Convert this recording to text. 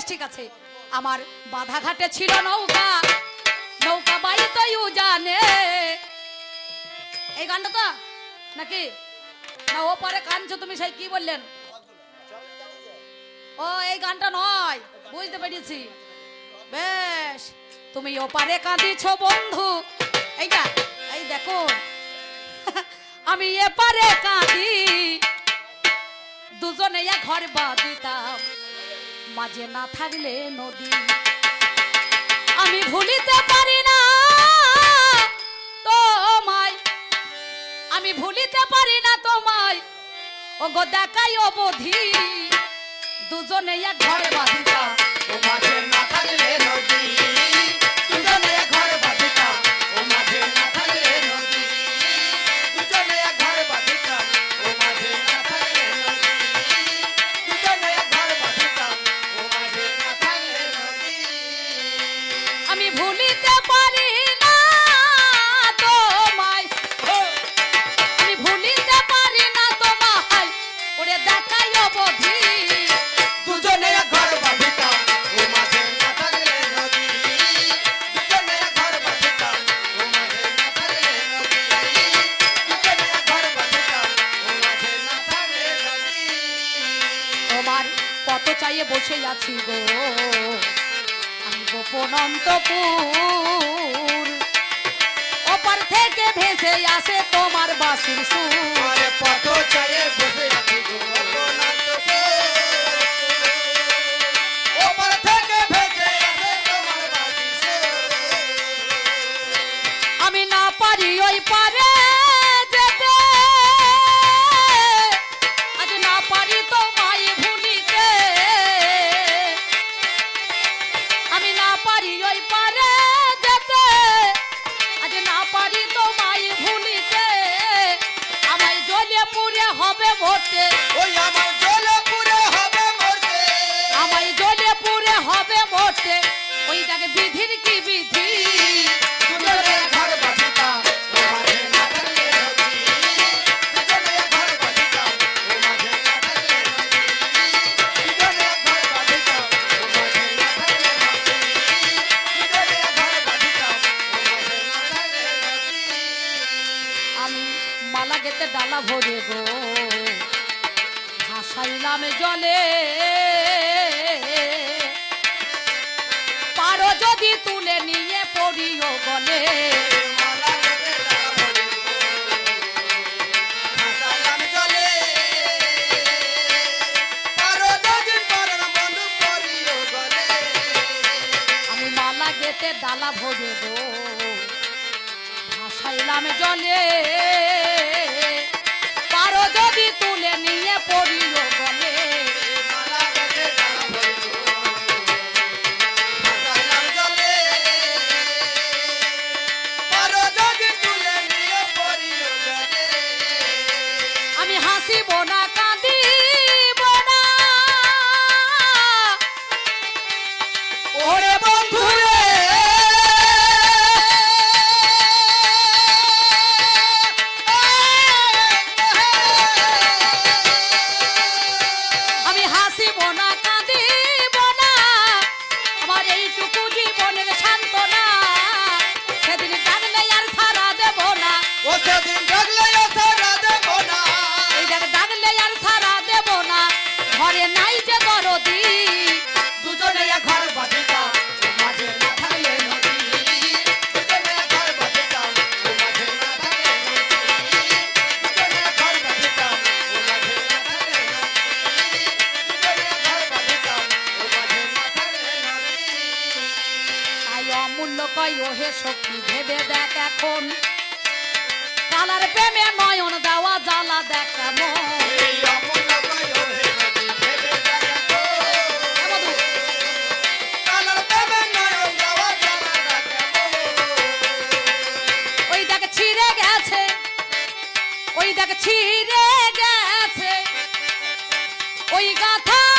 ঠিক আছে আমার বাধাঘাটে ছিল নৌকা নৌকা বাই তো জানে এই গানটা তো নাকি না ও পরে কাঁদছো তুমি সেই কি বললেন ও এই গানটা নয় বুঝতে পেরেছি বেশ তুমি ওপারে কাঁদিছো বন্ধু এইটা এই দেখো আমি এপারে কাঁদি দুজনে এক ঘর বাঁধিতাম মাঝে না থাকলে নদী আমি ভুলিতে পারি না তোমায় আমি ভুলিতে পারি না তোমায় ও গো দেখাই অবধি দুজনে এক ঘর বাঁধিতাম মাঝে না থাকলে নদী দুজনে এক ঘর বাঁধিতাম ও মাঝে না থাকলে নদী দুজনে এক ঘর বাঁধিতাম ও মাঝে না থাকলে নদী দুজনে এক ঘর বাঁধিতাম ও মাঝে না থাকলে নদী আমি ভুলিতে পারি না তোমায় আমি ভুলিতে পারি না তোমায় ওরে দেখাই অবধি দুজনে এক ঘর বাঁধিতাম ও মাঝে না থাকলে নদী দুজনে এক ঘর বাঁধিতাম ও মাঝে না থাকলে নদী দুজনে এক ঘর বাঁধিতাম ও মাঝে না থাকলে নদী তোমার কত চাইয়ে বসে আছি গো আমি গোপন অন্তপুর ওপার থেকে ভেসে আসে তোমার বাঁশির সুর আরে পথ চাইয়ে বসে আছি গো অনন্তপুর ওপার থেকে ভেসে আসে তোমার বাঁশির সুর আমি না পারি ওই পারে যেতে আজ না পারি তোমায় ভুলিতে আমি না পারি ওই পারে যেতে আজ না পারি তোমায় ভুলিতে আমায় জ্বলে পুড়ে হবে মরতে ওই আমার জ্বলে পুড়ে হবে মরতে আমায় জ্বলে পুড়ে হবে মরতে ওই দেখে বিধির কি বিধি দুজনে এক ঘর বাঁধিতাম ও মাঝে না থাকলে নদী দুজনে এক ঘর বাঁধিতাম ও মাঝে না থাকলে নদী দুজনে এক ঘর বাঁধিতাম ও মাঝে না থাকলে নদী দুজনে এক ঘর বাঁধিতাম ও মাঝে না থাকলে নদী আমি মালা গেতে ডালা ভরে গো ভাসাইলাম জলে পারো যদি তুলে নিয়ে পড়িও গলে মালা গেতে ডালা ভরে ভাসালাম জলে পারো যদি পারো না বন্ধু পড়িও গলে আমি মালা গেতে ডালা ভরে গো ভাসাইলাম জলে পারো যদি তুলে নিয়ে পড়িও গলে মালা গেতে ডালা ভরে ভাসালাম জলে পারো যদি তুলে নিয়ে পড়িও গলে আমি হাসিব না কাঁদিব না ওরে বন্ধু রে আমি হাসিব না কাঁদিব না আমার এইটুকু জীবনের সান্ত্বনা সেদিন ডাকলে আর সারা দেব না ও সেদিন ডাকলে সারা দেব না এই দেখ ডাকলে আর সারা দেব না ঘরে নাই যে দরদি দুজনে এক ঘর বাঁধিতাম ও মাঝে না থাকলে নদী দুজনে এক ঘর বাঁধিতাম ও মাঝে না থাকলে নদী দুজনে এক ঘর বাঁধিতাম ও মাঝে না থাকলে নদী দুজনে এক ঘর বাঁধিতাম ও মাঝে না থাকলে নদী তাই অমূল্য কয় ওহে সখী ভেবে দেখ এখন কালার প্রেমে নয়ন দেওয়া জ্বালা দেখ কেমন এই অমূল্য কয় হে নদী ভেবে দেখো কালার দেবে নয়ন যাওয়া যাবে দেখো ওই দেখ ছিঁড়ে গেছে ওই দেখ ছিঁড়ে গেছে ওই গাথা